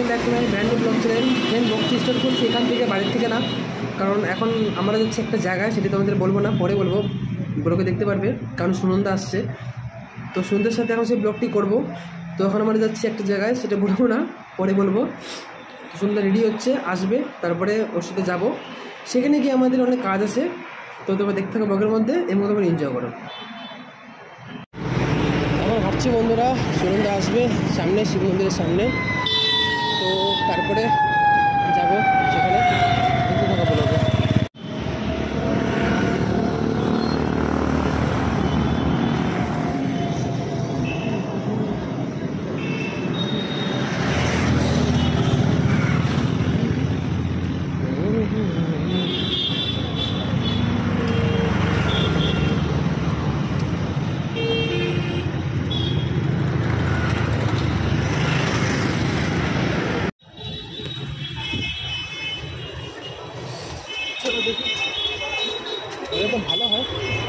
Back to my brand blog channel. ব্লগটি start করছি এখান থেকে, বাড়ির থেকে না, কারণ এখন আমরা যাচ্ছি একটা জায়গায়, সেটি তোমাদের বলবো না, পরে বলবো, ব্লগে দেখতে পারবে, কারণ সুনন্দা আসছে। তো সুনন্দার সাথে এখন সেই ব্লগটি করবো। তো এখন আমরা যাচ্ছি একটা জায়গায়, সেটা বলবো না, পরে বলবো। তো সুনন্দা রেডি হচ্ছে, আসবে, তারপরে ওর সাথে যাবো। সেখানে গিয়ে আমাদের অনেক কাজ আছে, তো তোমরা দেখতে থাকো ব্লগের মধ্যে, এবং তোমরা এনজয় করো। আমার ভাবছি বন্ধুরা, সুনন্দা আসবে সামনে, শিব মন্দিরের সামনে, তো তারপরে যাবো সেখানে, দেখতে থাকো ব্লগে। চলো দেখি, এটা তো ভালো হয়।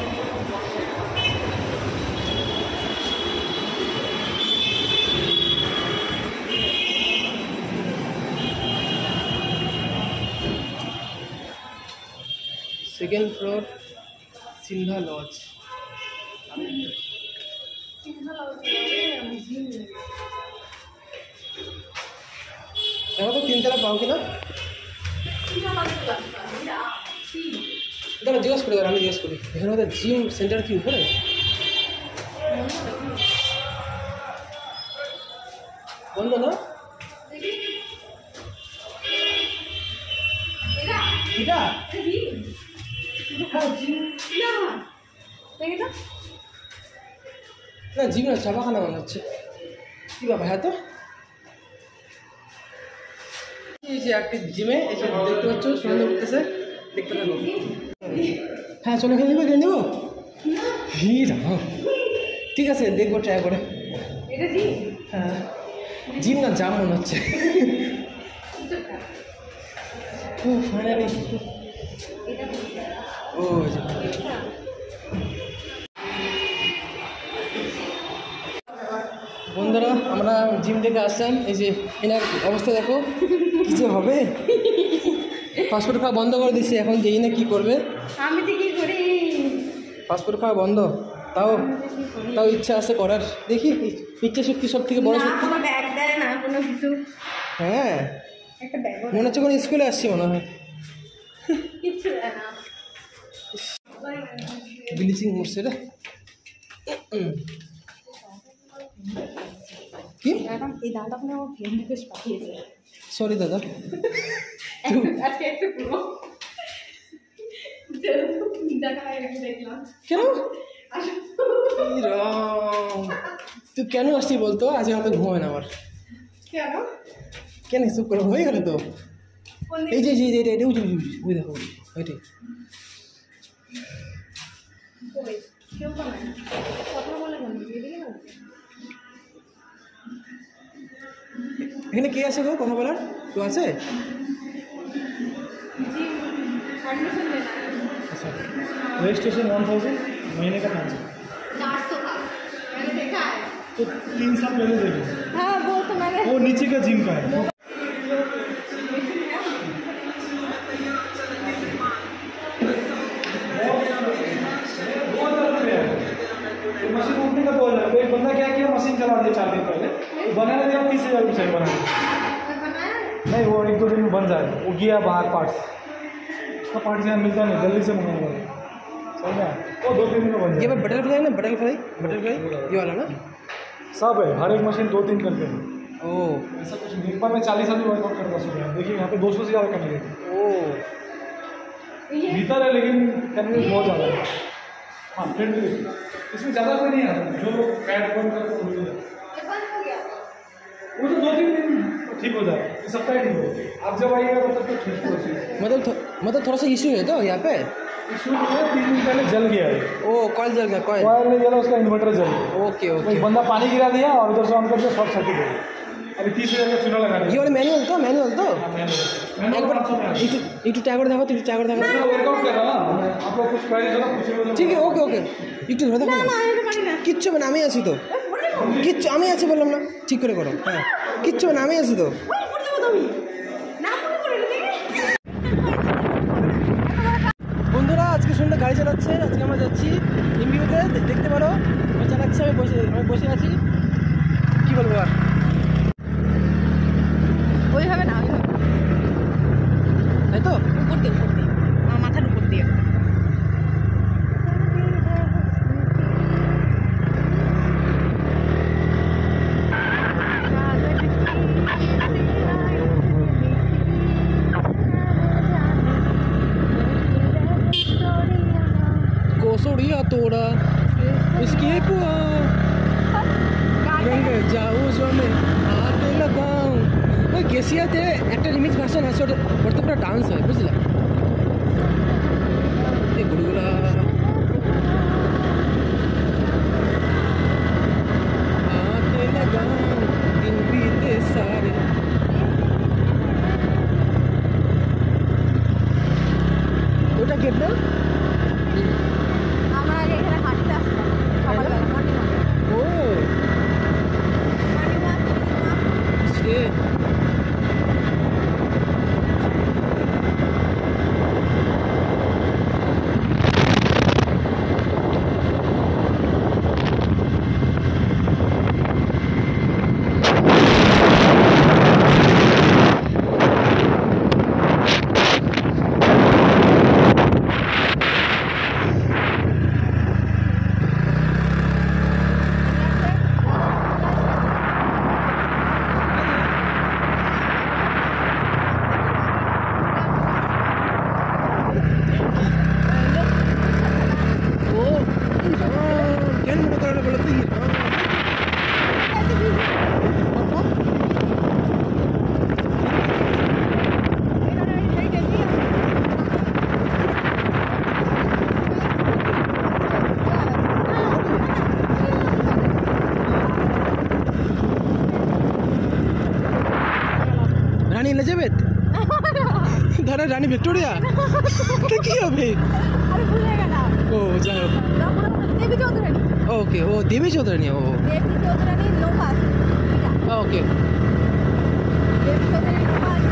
Second floor, Sinha Lodge. দেখো তো তিনতলা পাও কিনা, দাঁড়া জিজ্ঞেস করি, আমি জিজ্ঞেস করি। এখানে হয়তো জিম সেন্টার কি উপরে? বন্ধ না এটা? না জিম না, চাপাখানা মনে হচ্ছে। কি বাবা, হ্যাঁ তো এই যে একটা জিমে এসে দেখতে পাচ্ছ, সুন্দর করতেছে, দেখতে থাকো। হ্যাঁ চলো, খেলে দেবো, খেলে দেবো। ঠিক আছে, দেখবো ট্রাই করে। হ্যাঁ জিম না, জাম মনে হচ্ছে। ও ফাইনালি, ও বন্ধুরা, আমরা জিম থেকে আসলাম। এই যে এনার অবস্থা দেখো, কিছু হবে। ফাস্টফুড খাওয়া বন্ধ করে দিচ্ছে, এখন যেই না কি করবে। আমি তো কি করি, ফাস্টফুড খাওয়া বন্ধ, তাও তাও ইচ্ছা আছে করার। দেখি, ইচ্ছা শক্তি সব থেকে বড় শক্তি। কোনো ব্যাগ দেয় না, কোনো কিছু। হ্যাঁ একটা ব্যাগ মনে হচ্ছে কোনো স্কুলে আসছি মনে হয়। কিছু দেয় না। ব্লিচিং মরছে রে। কি এই দাদাটা আপনি আমার ফ্রেন্ড রিকোয়েস্ট পাঠিয়েছে। সরি দাদা, আজকে একটু পুরো দেখলাম। কেন তুই কেন আসছি বলতো? আজকে হয়তো ঘুমায় না আমার। কেন কেন চুপ করে হয়ে গেল তো? এই যে ওই দেখো, ওইটাই। কেউ কথা বলে এখানে কে আছে গো কথা বলার? কেউ আছে? अच्छा, रजिस्ट्रेशन 1000 महीने का 500। 400 का मैंने देखा है, तो 3 साल पहले देखो। हाँ वो तो मैंने, वो नीचे का जिम का है। मशीन उठने का 2000। एक बंदा क्या किया, मशीन चला दिया 4 दिन पहले, बनाने दिया 30,000 रुपये बनाने। नहीं वो 1-2 दिन में बन जाए। वो गया बाहर पार्ट्स, उसका पार्ट्स यहाँ मिलता नहीं, जल्दी से मंगाना पड़ेगा। समझ में? वो 2-3 दिन में बन जाए। ये बटरफ्लाई ना, बटरफ्लाई ये वाला ना? सब है, हर एक मशीन 2-3 करते हैं। ओह ऐसा कुछ नहीं, पर मैं 40 आदमी वर्कआउट करता सुबह। देखिए यहाँ पे 200 से ज़्यादा कैंडिडेट। ओह भीतर है लेकिन कैंडिडेट बहुत ज़्यादा है। हाँ फ्रेंडली, इसमें ज़्यादा कोई नहीं आता। जो लोग फैट बर्न करते हैं वो तो 2-3 दिन ठीक हो जाए, सप्ताह ठीक हो। आप जब आइएगा तब तो ठीक हो जाए। मतलब थोड़ा सा इशू है तो यहाँ पे। इशू नहीं है, 3 दिन पहले जल गया है। ओ कॉइल जल गया, कॉइल नहीं जला, उसका इन्वर्टर जल गया। ओके एक बंदा पानी गिरा दिया और उधर से ऑन करके शॉर्ट सर्किट हो गया। अभी 30,000 का चूल्हा लगा दिया। ये वाला मैनुअल तो एक बार একটু ট্যাগর দেখো তো, একটু ট্যাগর দেখো। वर्कआउट कर रहा ना आप लोग, कुछ पहले चलो कुछ। ঠিক আছে, ওকে ওকে, একটু ধরে দেখো না। কিচ্ছু হবে না, আমি আছি তো। কিচ্ছু, আমি আছি বললাম না, ঠিক করে করো। হ্যাঁ কিচ্ছু হবে না, আমি আছি তো। আমি না মনে করে বন্ধুরা আজকে সন্ধ্যা গাড়ি চালাচ্ছে। আজকে আমরা যাচ্ছি এমবিউতে, দেখতে পারো ও চালাচ্ছে, আমি বসে আছি। কি বলবো আর, ওইভাবে না, ওইভাবে তাই তো। উপর দিয়ে আমার মাথার উপর দিয়ে। कोसोड़िया तोड़ा उसके पुआ रंग जाऊ जो मैं हाथ लगाऊं। ওই গেসিয়াতে একটা রিমিক্স ভার্সন আছে, ওটা পুরো ডান্স হয়, বুঝলা? এই গুড়গুলা हाथ लगाऊं दिन बीते सारे। ওটা গেট না? আমরা আগে এখানে হাঁটতে আসতাম সকালবেলা, মর্নিং ওয়াক। ও মর্নিং ওয়াক, সে রানী এলিজাবেথ, ধরো রানী ভিক্টোরিয়া, তো কি হবে? আরে ভুলে গেলাম। ও যাই হোক, দেবী চৌধুরানী, ওকে, ও দেবী চৌধুরানী, ও দেবী চৌধুরানী লোপাস, ওকে। দেবী চৌধুরানী লোপাস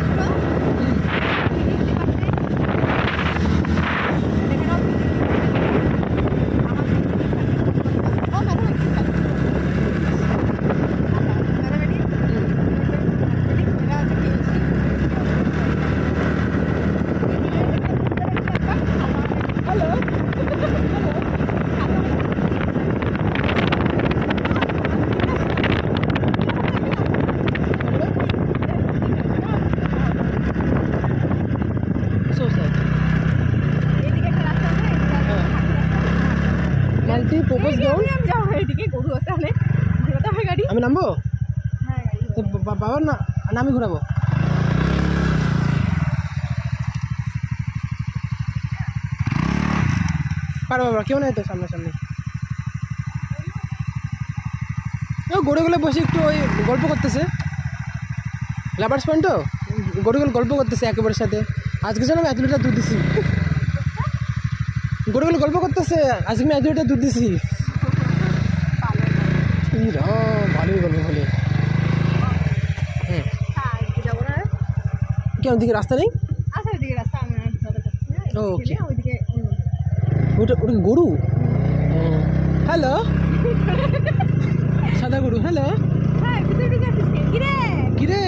মাল্টি ফোকাস ডাউন। আমি নামবো, তো বাবার না আমি ঘুরাবো। পারো বাবা, কেউ নাই তো সামনাসামনি। গরুগুলো বসে একটু ওই গল্প করতেছে, লাভার্স পয়েন্ট তো, গরুগুলো গল্প করতেছে একেবারে সাথে। আজকে যেন আমি 1 লিটার দুধ দিছি, গরুগুলো গল্প করতেছে, আজকে আমি 1 লিটার দুধ দিছি। ভালোই গল্প বলে। হ্যাঁ, কেন দিকে রাস্তা নেই? ওকে, ওটা গরু। হ্যালো, সাদা গরু। হ্যালো, কিরে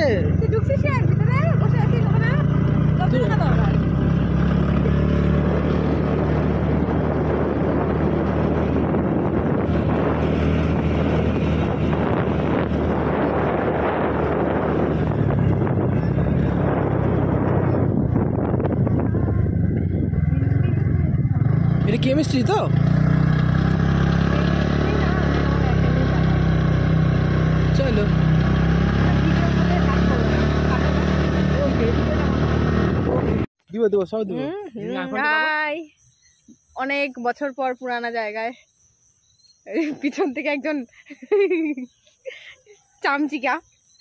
এটা কেমিস্ট্রি তো? চলো, দিব দিব, সব দিব। অনেক বছর পর পুরানা জায়গায় পিছন থেকে একজন চামচিকা,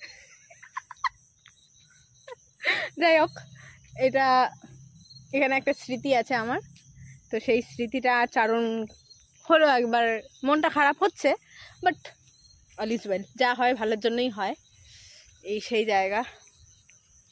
যাই হোক, এটা এখানে একটা স্মৃতি আছে আমার। তো সেই স্মৃতিটা চারণ হলো একবার, মনটা খারাপ হচ্ছে, বাট অল ইজ ওয়েল, যা হয় ভালোর জন্যই হয়। এই সেই জায়গা,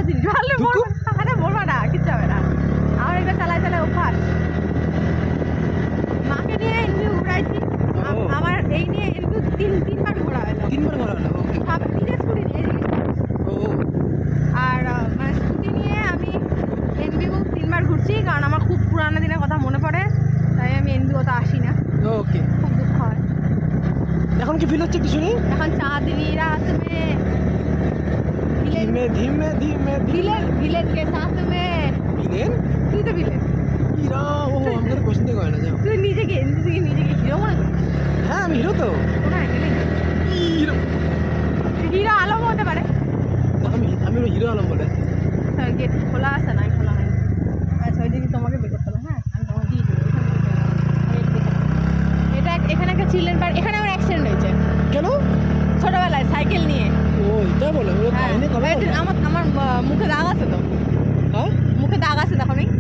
ভালো জিনিস ভালো বলবো আরে বলবো না কিচ্ছু হবে না আমার এটা চালায় চালায় অভ্যাস মাকে নিয়ে এনবি ঘুরাইছি আমার এই নিয়ে এনবি তিনবার ঘোরা হলো 3 বার ঘোরা হলো ওকে সব নিজের স্কুটি নিয়ে ও আর মানে স্কুটি নিয়ে আমি এনবিও 3বার ঘুরছি কারণ আমার খুব পুরানো দিনের কথা মনে পড়ে তাই আমি এনবিওতে আসি না ওকে খুব দুঃখ হয় এখন কি ফিল হচ্ছে কিছু নেই এখন চাঁদনি रात में धीमे धीमे धीमे विलेन के साथ में विलेन তুই তো विलेन হিরো ও আমাদের কোশ্চেন থেকে হয় না যাও তুই নিজেকে হিরো মনে করিস হ্যাঁ আমি হিরো তো কোনো আইডিয়া নেই হিরো হিরো আলম হতে পারে আমি হিরো আলম বলে গেট খোলা আছে না খোলা হয়নি আচ্ছা ওই দিকে তোমাকে বের করতে হবে হ্যাঁ আমি তোমাকে দিয়ে দেবো এটা এখানে একটা চিলড্রেন পার্ক এখানে আমার অ্যাক্সিডেন্ট হয়েছে কেন ছোটবেলায় সাইকেল নিয়ে ও এটা বলে ও হ্যাঁ কাহিনী কবে আমার আমার মুখে দাগ আছে তো হ্যাঁ মুখে দাগ আছে দেখো নি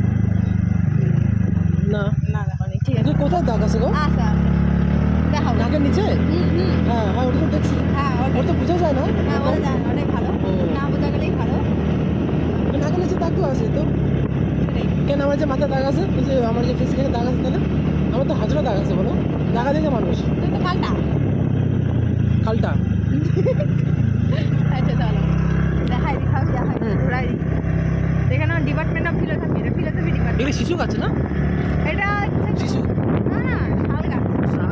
না না দেখো নি ঠিক আছে তুই কোথায় দাগ আছে গো আচ্ছা দেখাও নাকের নিচে হ্যাঁ হ্যাঁ ওটা তো দেখছি হ্যাঁ ওটা তো বোঝা যায় না হ্যাঁ বলে যায় অনেক ভালো ও। না বোঝা গেলেই ভালো নাকের নিচে দাগ তো আছে তো সেটাই কেন আমার যে মাথায় দাগ আছে ওই যে আমার যে ফেস দাগ আছে তাহলে আমার তো হাজারো দাগ আছে বলো দাগা দেখে মানুষ তুই তো কালটা কালটা আচ্ছা চলো দেখাই ঘোরাই এখানে ডিপার্টমেন্ট অফ ফিলোসফি এটা ফিলোসফি ডিপার্টমেন্ট এগুলো শিশু গাছ না এটা হচ্ছে শিশু না না শাল গাছ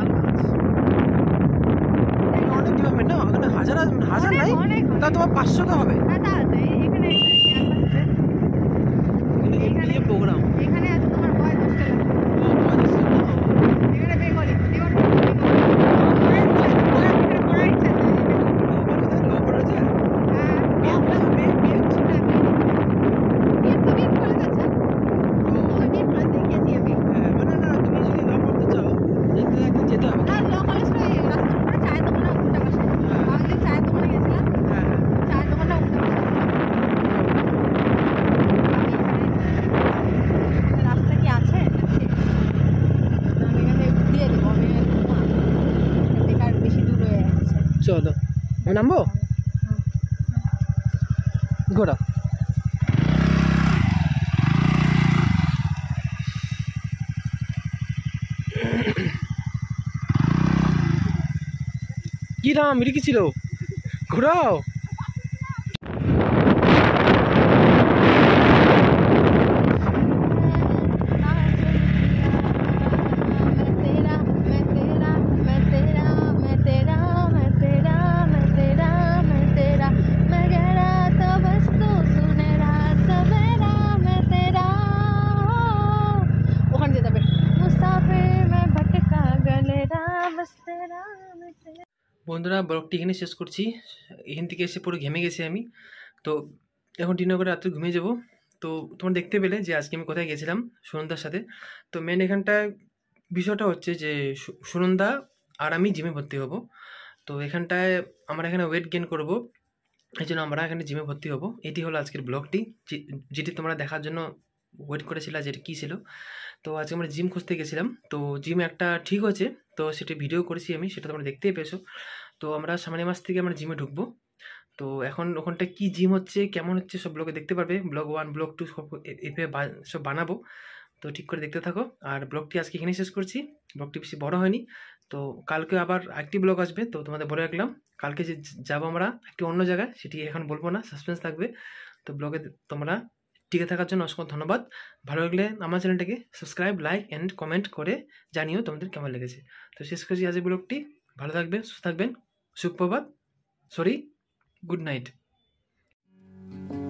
অনেক ডিপার্টমেন্ট না ওখানে হাজার নাই অনেক তা তোমার 500 টা হবে হ্যাঁ তা আছে এখানে ক্যাম্পাস আছে এখানে প্রোগ্রাম এখানে আছে তোমার বয়েজ হোস্টেল এখানে বেঙ্গলি ডিপার্টমেন্ট চলো আমি নামবো ঘোড়া কি রাম এটা কি ছিল ঘোরাও বন্ধুরা ব্লগটি এখানে শেষ করছি এখান থেকে এসে পুরো ঘেমে গেছি আমি তো এখন ডিনার করে রাত্রে ঘুমিয়ে যাব তো তোমরা দেখতে পেলে যে আজকে আমি কোথায় গেছিলাম সুনন্দার সাথে তো মেন এখানটায় বিষয়টা হচ্ছে যে সুনন্দা আর আমি জিমে ভর্তি হব তো এখানটায় আমরা এখানে ওয়েট গেইন করব এই জন্য আমরা এখানে জিমে ভর্তি হব এটি হলো আজকের ব্লগটি যেটি তোমরা দেখার জন্য ওয়েট করেছিলা যেটা কী ছিল তো আজকে আমরা জিম খুঁজতে গেছিলাম তো জিম একটা ঠিক হয়েছে তো সেটা ভিডিও করেছি আমি সেটা তোমরা দেখতেই পেয়েছো তো আমরা সামনের মাস থেকে আমরা জিমে ঢুকবো তো এখন ওখানটা কি জিম হচ্ছে কেমন হচ্ছে সব ব্লগে দেখতে পারবে ব্লগ 1 ব্লগ 2 সব এভাবে সব বানাবো তো ঠিক করে দেখতে থাকো আর ব্লগটি আজকে এখানেই শেষ করছি ব্লগটি বেশি বড় হয়নি তো কালকে আবার একটি ব্লগ আসবে তো তোমাদের বলে রাখলাম কালকে যে যাবো আমরা একটি অন্য জায়গায় সেটি এখন বলবো না সাসপেন্স থাকবে তো ব্লগে তোমরা টিকে থাকার জন্য অসংখ্য ধন্যবাদ ভালো লাগলে আমার চ্যানেলটাকে সাবস্ক্রাইব লাইক অ্যান্ড কমেন্ট করে জানিও তোমাদের কেমন লেগেছে তো শেষ করছি আজকের ব্লগটি ভালো থাকবেন সুস্থ থাকবেন সুপ্রভাত গুড নাইট